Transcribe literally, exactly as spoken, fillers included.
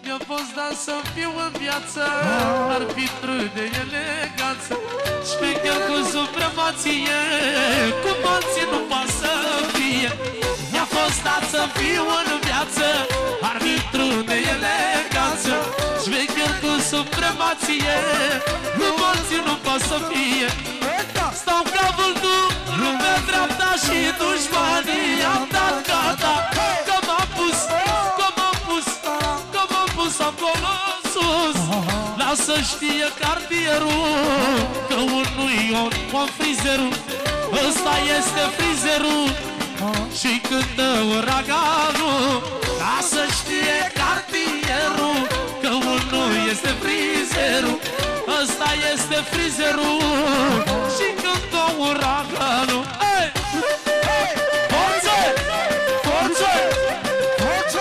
Mi-a fost dat să fiu în viață arbitru de eleganță, șmecher cu supremație, cum alții nu poate să fie. Mi-a fost dat să fiu în viață arbitru de eleganță, șmecher cu supremație, cum alții nu poate să fie. Stau ca vâltul, lumea dreapta și dușmanii am dat gata. Că m-am pus, că m-am pus, că m-am pus acolo sus. Lasă știe cartierul că unui om om frizerul, ăsta este frizerul și cântă uraganul. Lasă știe cartierul că unul este frizerul, ăsta este frizerul și cântă uraganul. Hey! Hey! Forță! Forță! Forță!